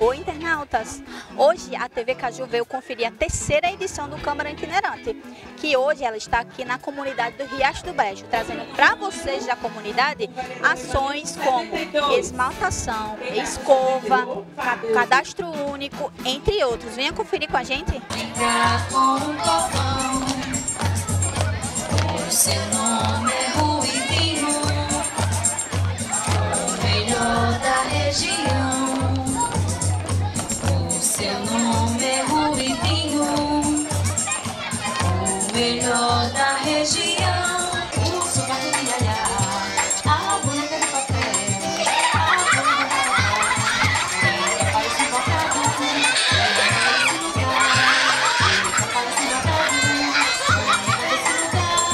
Oi, internautas! Hoje a TV Caju veio conferir a terceira edição do Câmara Itinerante, que hoje ela está aqui na comunidade do Riacho do Brejo, trazendo para vocês da comunidade ações como esmaltação, escova, cadastro único, entre outros. Venha conferir com a gente! O seu nome é Ruivinho, o melhor da região. O seu nome é Ruivinho, o melhor da região. O sovaco de Yaya, a boneca de papel, a boneca de papel. Ele parece botado, ele parece lugar, ele parece botado, desse lugar.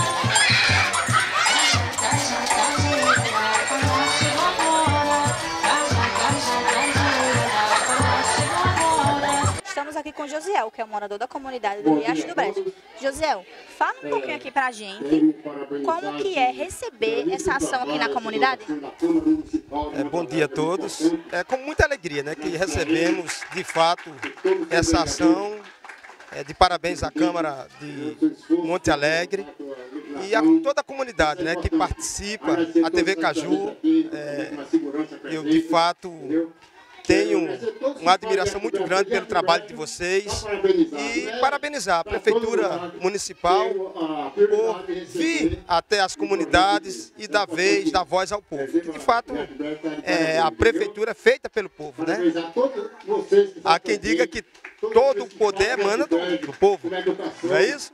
Estamos aqui com Josiel, que é o morador da comunidade do Riacho do Brejo. Josiel, fala um pouquinho aqui pra gente como que é receber essa ação aqui na comunidade. Bom dia a todos. É com muita alegria, né, que recebemos de fato essa ação. De parabéns à Câmara de Monte Alegre e a toda a comunidade, né, que participa, a TV Caju. Eu de fato tenho uma admiração muito grande pelo trabalho de vocês e parabenizar a Prefeitura Municipal por vir até as comunidades e dar voz ao povo. Que de fato a Prefeitura é feita pelo povo, né? Há quem diga que todo o poder emana do povo, não é isso?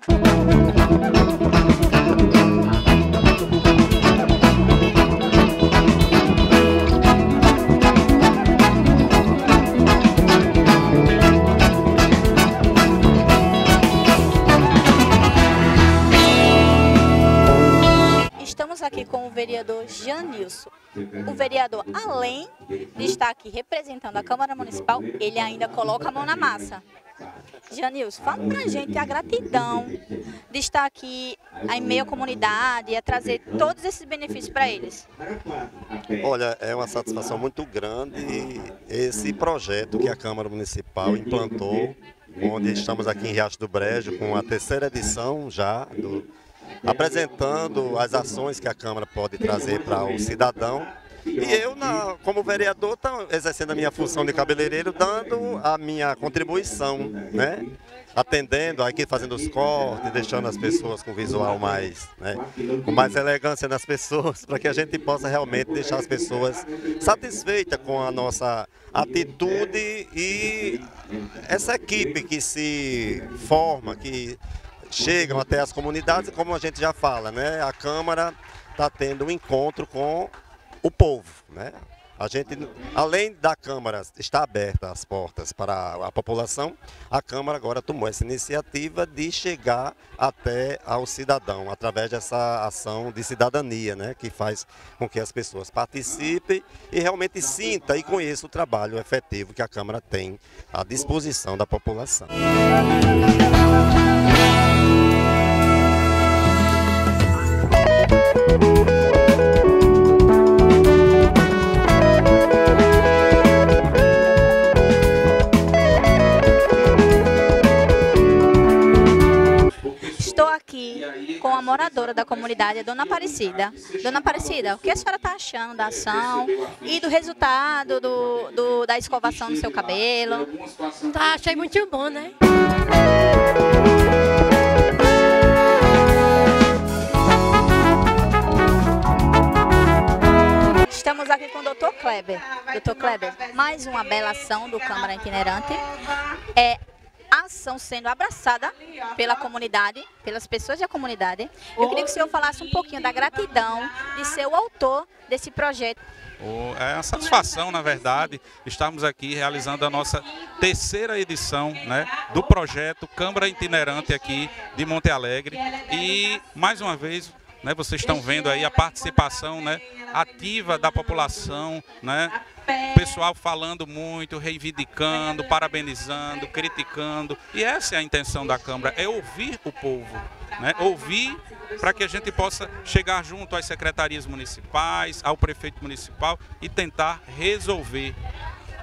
Estamos aqui com o vereador Janilson. O vereador, além de estar aqui representando a Câmara Municipal, ele ainda coloca a mão na massa. Janilson, fala pra gente a gratidão de estar aqui em meio à comunidade e a trazer todos esses benefícios para eles. Olha, é uma satisfação muito grande esse projeto que a Câmara Municipal implantou, onde estamos aqui em Riacho do Brejo com a terceira edição já, apresentando as ações que a Câmara pode trazer para o cidadão. E eu, como vereador, estou exercendo a minha função de cabeleireiro, dando a minha contribuição, né? Atendendo aqui, fazendo os cortes, deixando as pessoas com visual mais, né, com mais elegância nas pessoas, para que a gente possa realmente deixar as pessoas satisfeitas com a nossa atitude e essa equipe que se forma, que chegam até as comunidades, como a gente já fala, né? A Câmara está tendo um encontro com o povo, né? A gente, além da Câmara estar aberta as portas para a população, a Câmara agora tomou essa iniciativa de chegar até ao cidadão, através dessa ação de cidadania, né? Que faz com que as pessoas participem e realmente sintam e conheçam o trabalho efetivo que a Câmara tem à disposição da população. Estou aqui com a moradora da comunidade, a Dona Aparecida. Dona Aparecida, o que a senhora está achando da ação e do resultado da escovação do seu cabelo? Tá, achei muito bom, né? Estamos aqui com o Dr. Kleber. Dr. Kleber, mais uma bela ação do Câmara Itinerante. A ação sendo abraçada pela comunidade, pelas pessoas da comunidade. Eu queria que o senhor falasse um pouquinho da gratidão de ser o autor desse projeto. É uma satisfação, na verdade, estarmos aqui realizando a nossa terceira edição, né, do projeto Câmara Itinerante aqui de Monte Alegre. E, mais uma vez, né, vocês estão vendo aí a participação, né, ativa da população, né? O pessoal falando muito, reivindicando, parabenizando, criticando. E essa é a intenção da Câmara, é ouvir o povo, né? Ouvir para que a gente possa chegar junto às secretarias municipais, ao prefeito municipal e tentar resolver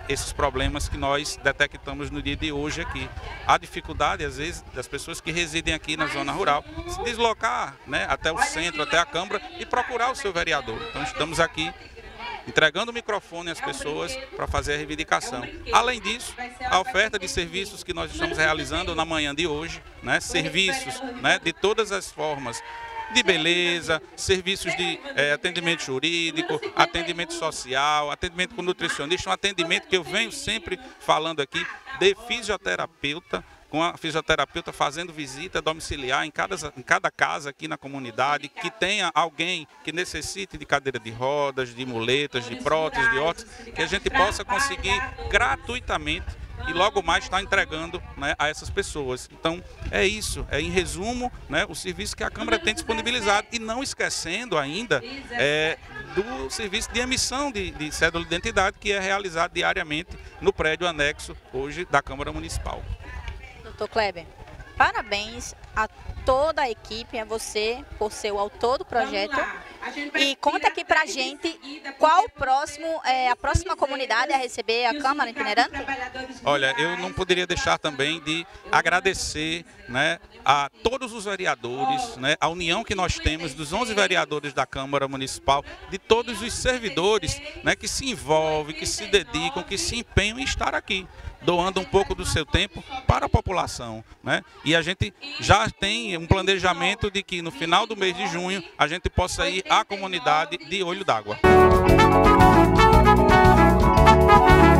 esses problemas que nós detectamos no dia de hoje aqui. A dificuldade, às vezes, das pessoas que residem aqui na zona rural, se deslocar, né, até o centro, até a Câmara e procurar o seu vereador. Então estamos aqui entregando o microfone às pessoas para fazer a reivindicação. Além disso, a oferta de serviços que nós estamos realizando na manhã de hoje, né, serviços, né, de todas as formas, de beleza, serviços de atendimento jurídico, atendimento social, atendimento com nutricionista, um atendimento que eu venho sempre falando aqui de fisioterapeuta, com a fisioterapeuta fazendo visita domiciliar em cada casa aqui na comunidade, que tenha alguém que necessite de cadeira de rodas, de muletas, de próteses, de órteses, que a gente possa conseguir gratuitamente e logo mais estar entregando, né, a essas pessoas. Então, é isso, em resumo, né, o serviço que a Câmara tem disponibilizado, e não esquecendo ainda do serviço de emissão de cédula de identidade, que é realizado diariamente no prédio anexo hoje da Câmara Municipal. Doutor Kleber, parabéns a toda a equipe, a você por ser o autor do projeto. E conta aqui pra gente qual a próxima comunidade a receber a Câmara Itinerante. Olha, eu não poderia deixar também de agradecer, né, a todos os vereadores, né, a união que nós temos dos 11 vereadores da Câmara Municipal, de todos os servidores, né, que se envolvem, que se dedicam, que se empenham em estar aqui, doando um pouco do seu tempo para a população, né? E a gente já tem um planejamento de que no final do mês de junho a gente possa ir à comunidade de Olho d'Água.